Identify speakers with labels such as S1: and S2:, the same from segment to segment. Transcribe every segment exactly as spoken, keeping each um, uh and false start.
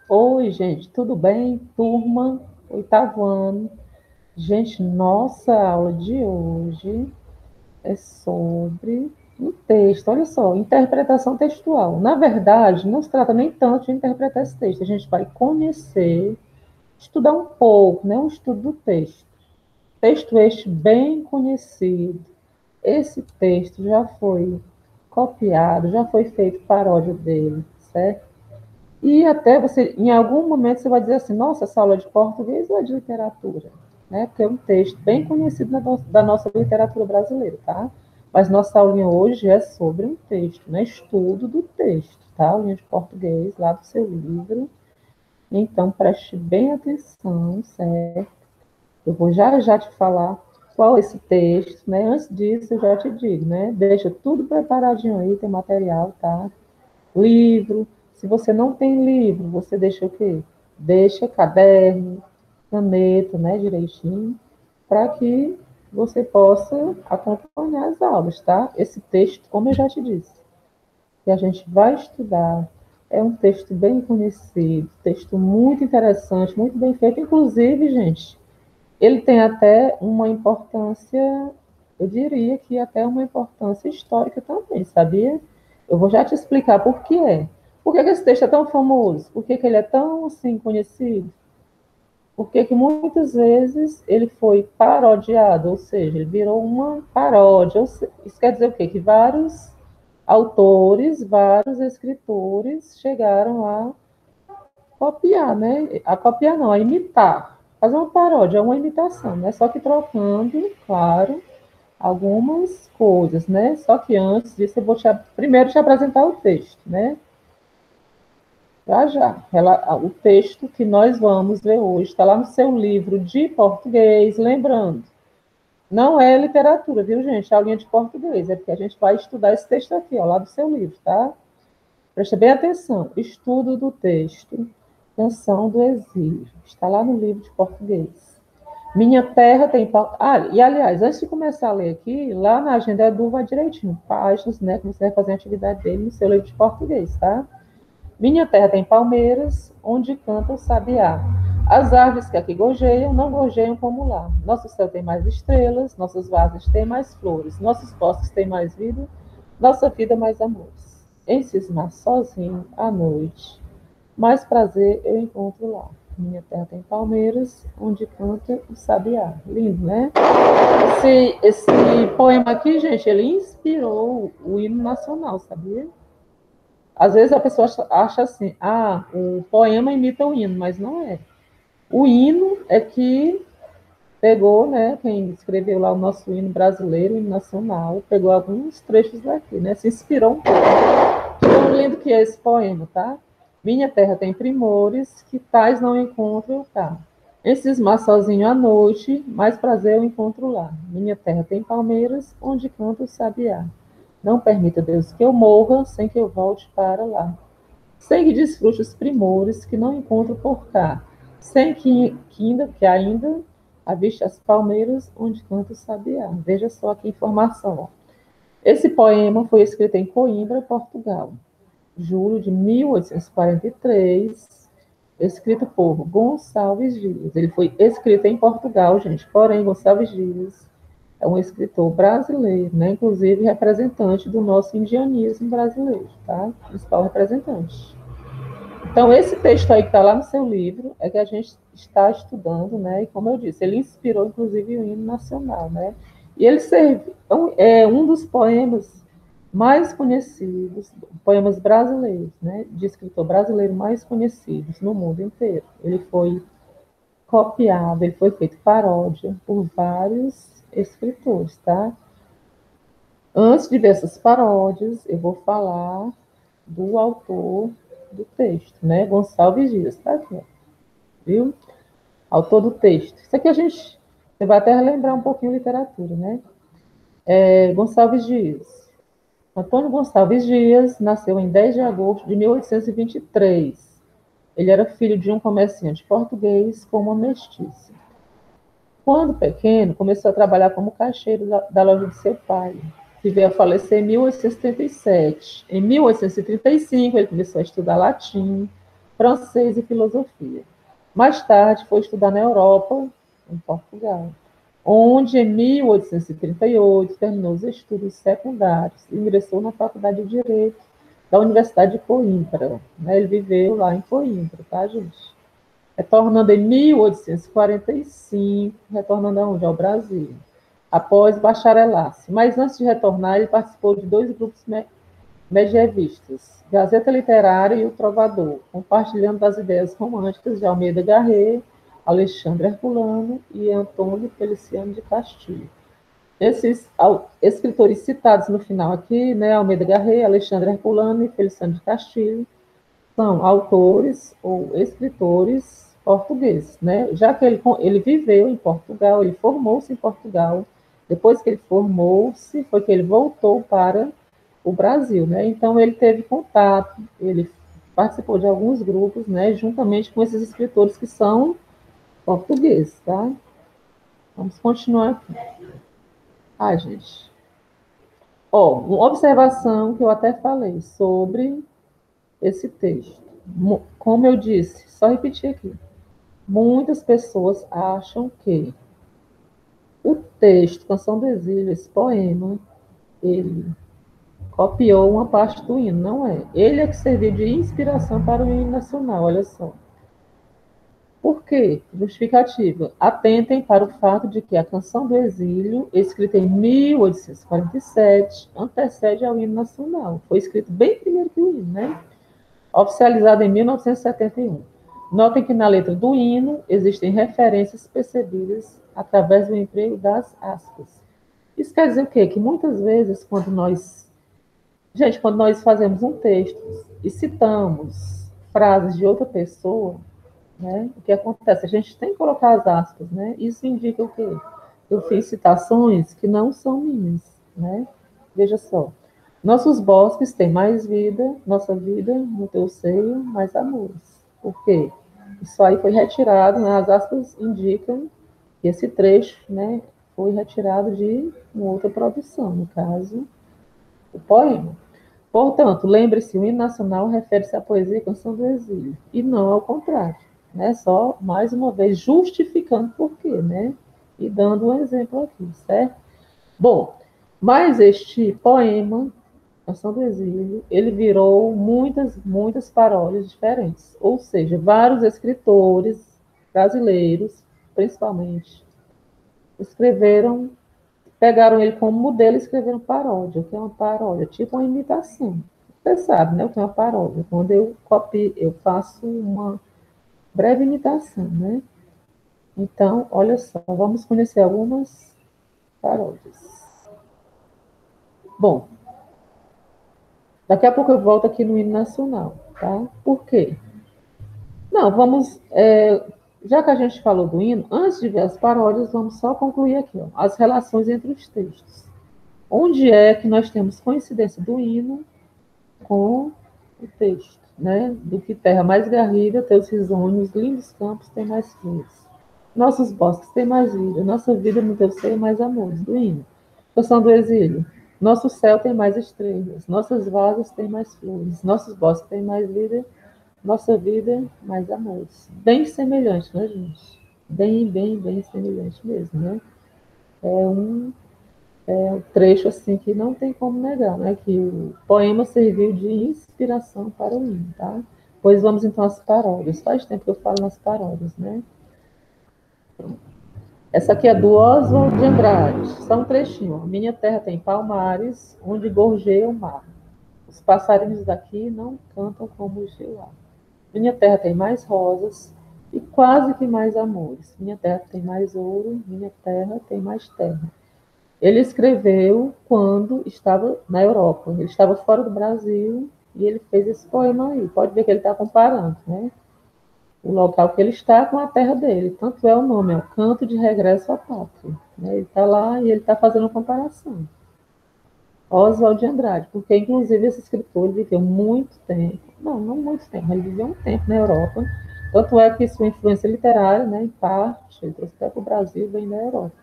S1: Oi, gente, tudo bem? Turma, oitavo ano. Gente, nossa aula de hoje é sobre um texto, olha só, interpretação textual. Na verdade, não se trata nem tanto de interpretar esse texto, a gente vai conhecer, estudar um pouco, né? Um estudo do texto. Texto este bem conhecido. Esse texto já foi copiado, já foi feito paródia dele, certo? E até você, em algum momento, você vai dizer assim, nossa, essa aula é de português ou é de literatura? Né? Porque é um texto bem conhecido na no- da nossa literatura brasileira, tá? Mas nossa aulinha hoje é sobre um texto, né? Estudo do texto, tá? Aulinha de português, lá do seu livro. Então, preste bem atenção, certo? Eu vou já já te falar qual é esse texto, né? Antes disso, eu já te digo, né? Deixa tudo preparadinho aí, tem material, tá? Livro. Se você não tem livro, você deixa o quê? Deixa caderno, caneta, né, direitinho, para que você possa acompanhar as aulas, tá? Esse texto, como eu já te disse, que a gente vai estudar, é um texto bem conhecido, texto muito interessante, muito bem feito. Inclusive, gente, ele tem até uma importância, eu diria que até uma importância histórica também, sabia? Eu vou já te explicar por que é. Por que, que esse texto é tão famoso? Por que, que ele é tão assim conhecido? Por que, que muitas vezes ele foi parodiado, ou seja, ele virou uma paródia. Isso quer dizer o quê? Que vários autores, vários escritores chegaram a copiar, né? A copiar não, a imitar. Fazer uma paródia, é uma imitação, né? Só que trocando, claro, algumas coisas, né? Só que antes disso eu vou te, primeiro te apresentar o texto, né? Já já. Ela, o texto que nós vamos ver hoje está lá no seu livro de português, lembrando. Não é literatura, viu, gente? É a linha de português, é porque a gente vai estudar esse texto aqui, ó, lá do seu livro, tá? Preste bem atenção. Estudo do texto. Canção do Exílio. Está lá no livro de português. Minha terra tem. Ah, e aliás, antes de começar a ler aqui, lá na agenda Edu vai direitinho, páginas, né? Que você vai fazer a atividade dele no seu livro de português, tá? Minha terra tem palmeiras, onde canta o sabiá. As árvores que aqui gojeiam, não gojeiam como lá. Nosso céu tem mais estrelas, nossas varzas têm mais flores, nossos bosques têm mais vida, nossa vida mais amores. Em cismar sozinho, à noite, mais prazer eu encontro lá. Minha terra tem palmeiras, onde canta o sabiá. Lindo, né? Esse, esse poema aqui, gente, ele inspirou o hino nacional, sabia? Às vezes a pessoa acha assim, ah, o poema imita o hino, mas não é. O hino é que pegou, né, quem escreveu lá o nosso hino brasileiro, o hino nacional, pegou alguns trechos daqui, né, se inspirou um pouco. Tão lindo que é esse poema, tá? Minha terra tem primores, que tais não encontro eu cá. Em cismar sozinho à noite, mais prazer eu encontro lá. Minha terra tem palmeiras, onde canta o sabiá. Não permita, Deus, que eu morra sem que eu volte para lá. Sem que desfrute os primores que não encontro por cá. Sem que, que ainda, que ainda aviste as palmeiras onde canta o sabiá. Veja só aqui a informação. Ó. Esse poema foi escrito em Coimbra, Portugal, julho de mil oitocentos e quarenta e três, escrito por Gonçalves Dias. Ele foi escrito em Portugal, gente, porém Gonçalves Dias é um escritor brasileiro, né? Inclusive representante do nosso indianismo brasileiro, tá? Principal representante. Então, esse texto aí que está lá no seu livro é que a gente está estudando, né? E como eu disse, ele inspirou, inclusive, o hino nacional, né? E ele serve, é um dos poemas mais conhecidos, poemas brasileiros, né? De escritor brasileiro mais conhecidos no mundo inteiro. Ele foi copiado, ele foi feito paródia por vários escritores, tá? Antes de ver essas paródias, eu vou falar do autor do texto, né? Gonçalves Dias, tá aqui, ó, viu? Autor do texto. Isso aqui a gente, você vai até relembrar um pouquinho de literatura, né? É, Gonçalves Dias. Antônio Gonçalves Dias nasceu em dez de agosto de mil oitocentos e vinte e três. Ele era filho de um comerciante português com uma mestiça. Quando pequeno, começou a trabalhar como caixeiro da, da loja de seu pai, que veio a falecer em mil oitocentos e trinta e sete. Em mil oitocentos e trinta e cinco, ele começou a estudar latim, francês e filosofia. Mais tarde foi estudar na Europa, em Portugal, onde em mil oitocentos e trinta e oito terminou os estudos secundários e ingressou na Faculdade de Direito da Universidade de Coimbra. Né? Ele viveu lá em Coimbra, tá, gente? Retornando em mil oitocentos e quarenta e cinco, retornando aonde? Ao Brasil, após bacharelasse. Mas antes de retornar, ele participou de dois grupos medievistas, Gazeta Literária e o Trovador, compartilhando das ideias românticas de Almeida Garrett, Alexandre Herculano e Antônio Feliciano de Castilho. Esses escritores citados no final aqui, né, Almeida Garrett, Alexandre Herculano e Feliciano de Castilho, são autores ou escritores portugueses, né? Já que ele, ele viveu em Portugal, ele formou-se em Portugal, depois que ele formou-se, foi que ele voltou para o Brasil, né? Então ele teve contato, ele participou de alguns grupos, né, juntamente com esses escritores que são portugueses, tá? Vamos continuar aqui. Ah, gente. Ó, uma observação que eu até falei sobre esse texto. Como eu disse, só repetir aqui. Muitas pessoas acham que o texto, Canção do Exílio, esse poema, ele copiou uma parte do hino. Não é. Ele é que serviu de inspiração para o hino nacional, olha só. Por quê? Justificativa. Atentem para o fato de que a Canção do Exílio, escrita em mil oitocentos e quarenta e sete, antecede ao hino nacional. Foi escrito bem primeiro que o hino, né? Oficializado em mil novecentos e setenta e um. Notem que na letra do hino existem referências percebidas através do emprego das aspas. Isso quer dizer o quê? Que muitas vezes, quando nós... Gente, quando nós fazemos um texto e citamos frases de outra pessoa, né, o que acontece? A gente tem que colocar as aspas, né? Isso indica o quê? Eu fiz citações que não são minhas, né? Veja só. Nossos bosques têm mais vida, nossa vida no teu seio, mais amores. Por quê? Isso aí foi retirado, né? As aspas indicam que esse trecho, né, foi retirado de uma outra produção, no caso, o poema. Portanto, lembre-se, o hino nacional refere-se à poesia e canção do exílio, e não ao contrário, né? Só, mais uma vez, justificando por quê, né? E dando um exemplo aqui, certo? Bom, mas este poema, Canção do Exílio, ele virou muitas, muitas paródias diferentes. Ou seja, vários escritores brasileiros, principalmente, escreveram, pegaram ele como modelo e escreveram paródia. O que é uma paródia? Tipo uma imitação. Você sabe, né, o que é uma paródia? Quando eu copio, eu faço uma breve imitação, né? Então, olha só, vamos conhecer algumas paródias. Bom, daqui a pouco eu volto aqui no hino nacional, tá? Por quê? Não, vamos. É, já que a gente falou do hino, antes de ver as paródias, vamos só concluir aqui, ó, as relações entre os textos. Onde é que nós temos coincidência do hino com o texto, né? Do que terra mais garrida, teus risonhos, lindos campos têm mais flores. Nossos bosques têm mais vida, nossa vida no teu seio mais amores, do hino. Canção do exílio. Nosso céu tem mais estrelas, nossas vasas têm mais flores, nossos bosques têm mais vida, nossa vida mais amores. Bem semelhante, né, gente? Bem, bem, bem semelhante mesmo, né? É um é um trecho assim que não tem como negar, né? Que o poema serviu de inspiração para o hino, tá? Pois vamos então às paródias. Faz tempo que eu falo nas paródias, né? Essa aqui é do Oswald de Andrade. Só um trechinho. Minha terra tem palmares, onde gorjeia o mar. Os passarinhos daqui não cantam como os de lá. Minha terra tem mais rosas e quase que mais amores. Minha terra tem mais ouro, minha terra tem mais terra. Ele escreveu quando estava na Europa. Ele estava fora do Brasil e ele fez esse poema aí. Pode ver que ele está comparando, né? O local que ele está com a terra dele. Tanto é o nome, é o Canto de Regresso à Pátria. Né? Ele está lá e ele está fazendo uma comparação. Oswald de Andrade, porque inclusive esse escritor viveu muito tempo, não, não muito tempo, ele viveu um tempo na Europa. Tanto é que sua influência literária, né, em parte, ele trouxe até para o Brasil, vem da Europa.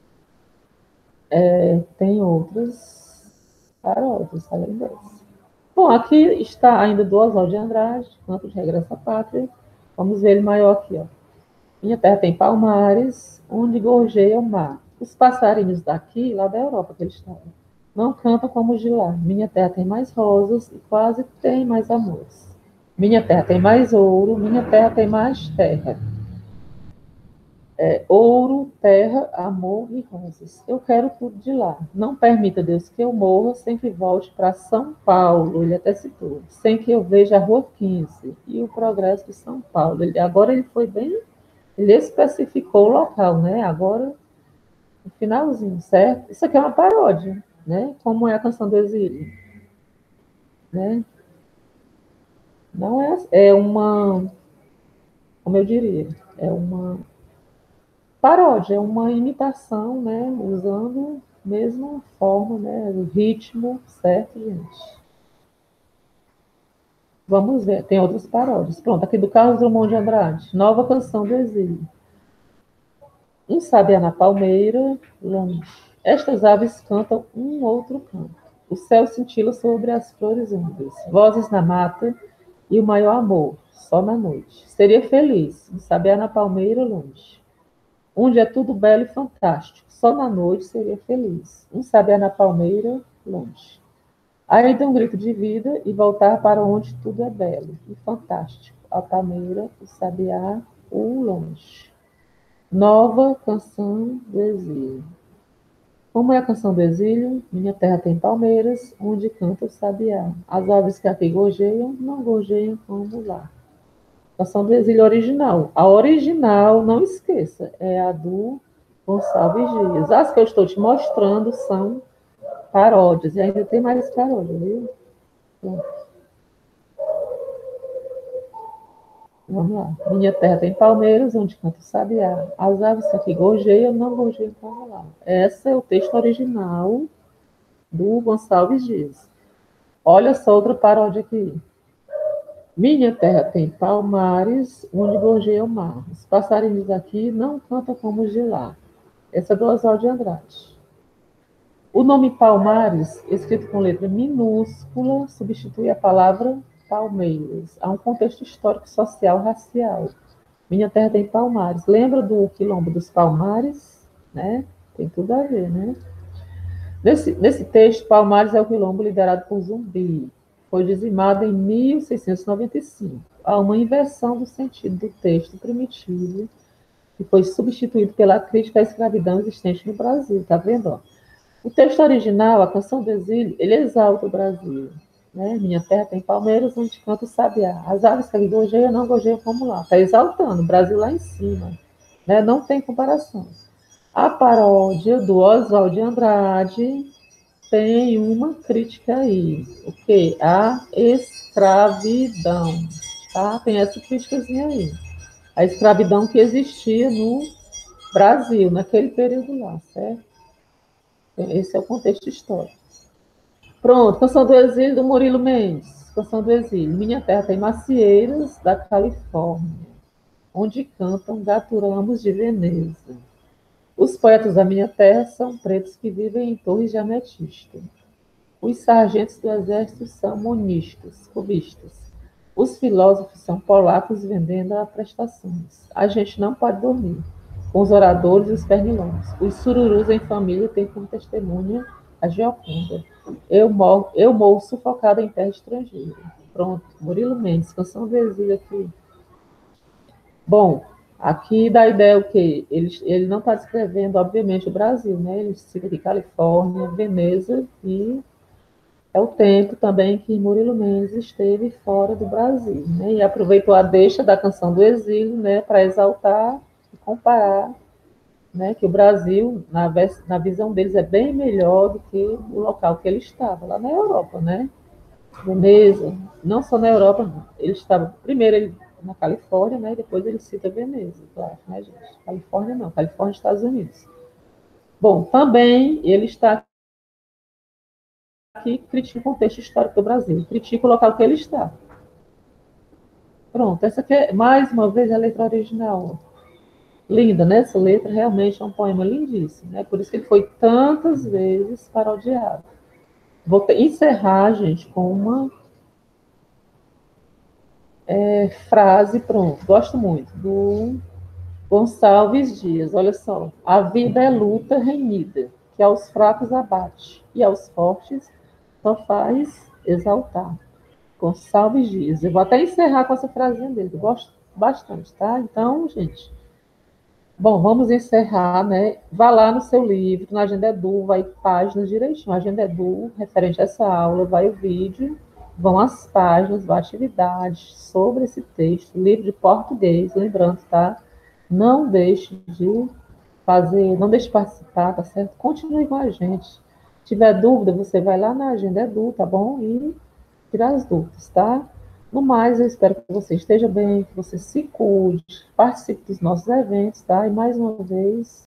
S1: É, tem outras paródias, além dessa. Bom, aqui está ainda do Oswald de Andrade, Canto de Regresso à Pátria. Vamos ver ele maior aqui, ó. Minha terra tem palmares, onde gorjeia o mar. Os passarinhos daqui, lá da Europa que eles estavam, não cantam como os de lá. Minha terra tem mais rosas e quase tem mais amores. Minha terra tem mais ouro, minha terra tem mais terra. É, ouro, terra, amor e rosas. Eu quero tudo de lá. Não permita, Deus, que eu morra sem que volte para São Paulo. Ele até citou. Sem que eu veja a Rua quinze e o progresso de São Paulo. Ele, agora ele foi bem. Ele especificou o local, né? Agora, no finalzinho, certo? Isso aqui é uma paródia, né? Como é a Canção do Exílio, né? Não é, é uma, como eu diria, é uma paródia, é uma imitação, né? Usando a mesma forma, né? O ritmo, certo, gente? Vamos ver, tem outras paródias. Pronto, aqui do Carlos Drummond de Andrade, Nova Canção do Exílio. Um sabiá na palmeira, longe. Estas aves cantam um outro canto. O céu cintila sobre as flores úmidas. Vozes na mata e o maior amor, só na noite. Seria feliz, um sabiá na palmeira, longe. Onde é tudo belo e fantástico. Só na noite seria feliz. Um sabiá na palmeira, longe. Aí dá um grito de vida e voltar para onde tudo é belo e fantástico. A palmeira, o sabiá, o longe. Nova Canção do Exílio. Como é a Canção do Exílio? Minha terra tem palmeiras, onde canta o sabiá. As aves que aqui gorjeiam, não gorjeiam como lá. Canção do Exílio original. A original, não esqueça, é a do Gonçalves Dias. As que eu estou te mostrando são paródias. E ainda tem mais paródias, viu? Então, vamos lá. Minha terra tem palmeiras, onde canta o sabiá. As aves que aqui gorjeiam, não gorjeiam como lá. Esse é o texto original do Gonçalves Dias. Olha só outra paródia aqui. Minha terra tem palmares, onde gorjeia o mar. Os passarinhos daqui não cantam como os de lá. Essa é do Oswald de Andrade. O nome Palmares, escrito com letra minúscula, substitui a palavra Palmeiras. Há um contexto histórico, social, racial. Minha terra tem Palmares. Lembra do Quilombo dos Palmares? Né? Tem tudo a ver, né? Nesse, nesse texto, Palmares é o quilombo liderado por Zumbi. Foi dizimado em mil seiscentos e noventa e cinco. Há uma inversão do sentido do texto primitivo, que foi substituído pela crítica à escravidão existente no Brasil. Tá vendo? Ó? O texto original, a Canção do Exílio, ele exalta o Brasil. Né? Minha terra tem palmeiras, onde canta o sabiá. As aves que ali gorjeiam, não gorjeiam como lá. Está exaltando o Brasil lá em cima. Né? Não tem comparação. A paródia do Oswald de Andrade tem uma crítica aí. O quê? A escravidão. Tá? Tem essa criticazinha aí. A escravidão que existia no Brasil, naquele período lá, certo? Esse é o contexto histórico. Pronto, Canção do Exílio do Murilo Mendes. Canção do Exílio. Minha terra tem macieiras da Califórnia, onde cantam gaturamos de Veneza. Os poetas da minha terra são pretos que vivem em torres de ametista. Os sargentos do exército são monistas, cubistas. Os filósofos são polacos vendendo a prestações. A gente não pode dormir com os oradores e os pernilongos. Os sururus em família têm como testemunha a Gioconda. Eu morro, eu morro sufocada em terra estrangeira. Pronto, Murilo Mendes, Canção do Exílio aqui. Bom, aqui dá a ideia o quê? Ele, ele não está descrevendo, obviamente, o Brasil, né? Ele cita aqui Califórnia, Veneza, e é o tempo também que Murilo Mendes esteve fora do Brasil, né? E aproveitou a deixa da Canção do Exílio, né, para exaltar e comparar, né, que o Brasil, na, na visão deles, é bem melhor do que o local que ele estava, lá na Europa, né? Veneza, não só na Europa, não. Ele estava, primeiro, ele na Califórnia, né? E depois ele cita Veneza, claro, né, gente? Califórnia não, Califórnia, Estados Unidos. Bom, também ele está aqui, critica o contexto histórico do Brasil, critica o local que ele está. Pronto, essa aqui é, mais uma vez, a letra original. Linda, né? Essa letra realmente é um poema lindíssimo, né? Por isso que ele foi tantas vezes parodiado. Vou encerrar, gente, com uma É, frase, pronto, gosto muito, do Gonçalves Dias, olha só. A vida é luta renhida, que aos fracos abate, e aos fortes só faz exaltar. Gonçalves Dias. Eu vou até encerrar com essa frasinha dele, eu gosto bastante, tá? Então, gente, bom, vamos encerrar, né? Vá lá no seu livro, na Agenda Edu, vai páginas direitinho. Agenda Edu, referente a essa aula, vai o vídeo, vão as páginas, vai a atividade sobre esse texto, livro de português, lembrando, tá? Não deixe de fazer, não deixe de participar, tá certo? Continue com a gente. Se tiver dúvida, você vai lá na Agenda Edu, tá bom? E tirar as dúvidas, tá? No mais, eu espero que você esteja bem, que você se cuide, participe dos nossos eventos, tá? E mais uma vez,